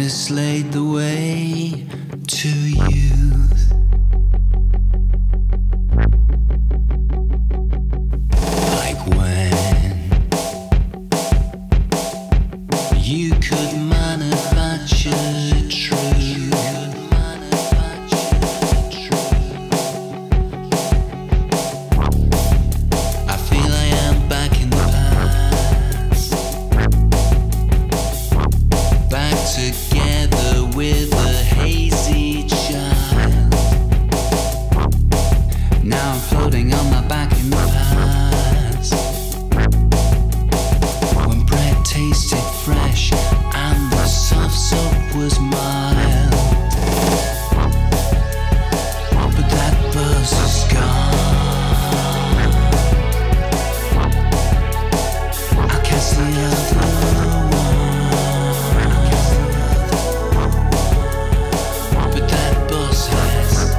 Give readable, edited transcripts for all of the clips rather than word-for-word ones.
Practice laid the way to youth. Like when you could manufacture truth. I feel I am back in the past, back together with a hazy child. Now I'm floating on my back in the past, when bread tasted fresh and the soft soap was mild. But that buzz is gone. I can't see the other one. But that buzz has.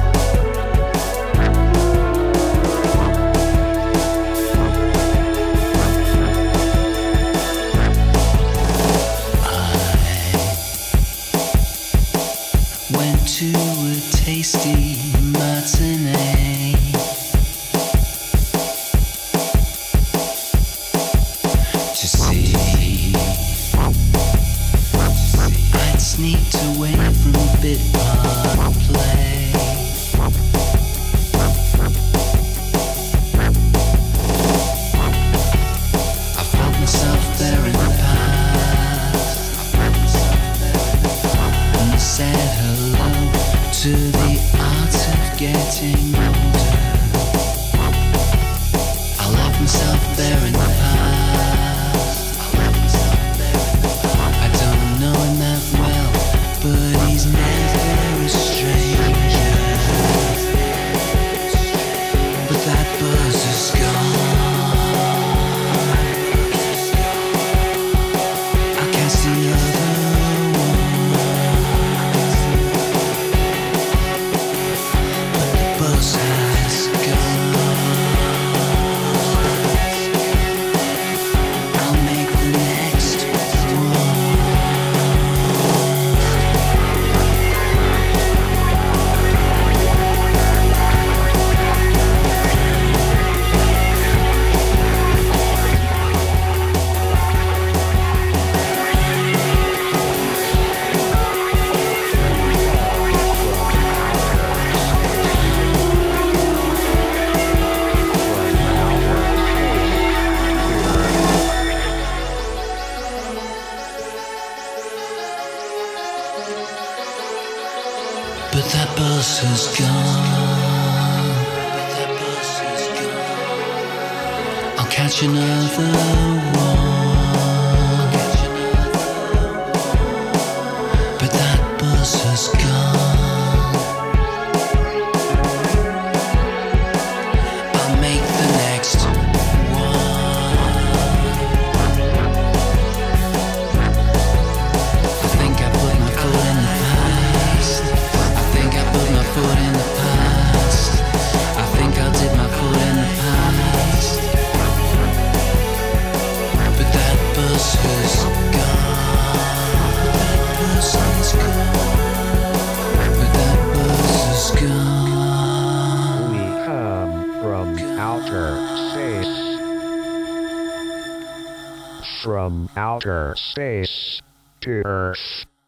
I went to a tasty matinee to see. I'd sneaked away from bit part play. I felt myself there in the past, and said hello to the art of getting older. I left myself there in the past. I don't know him that well, but he's never a stranger. But that buzz is gone. I can't see the other one. But the buzz has gone. I'll make the next one. But that bus has gone. I'll catch another one. But that bus has gone. I'll make the next one. I think I put my foot in the past. I think I put my foot in the past. I think I did my foot in the past. But that bus has gone. That bus has gone. But that bus has gone. We come from outer space. From outer space to Earth.